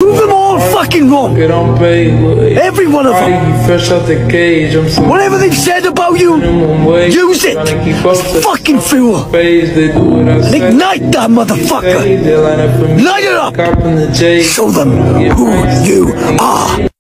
Prove them all fucking wrong. Every one of them. Fresh out the cage, whatever they've said about you, use it. Fucking fool. And ignite that motherfucker. Light it up. Show them who you are.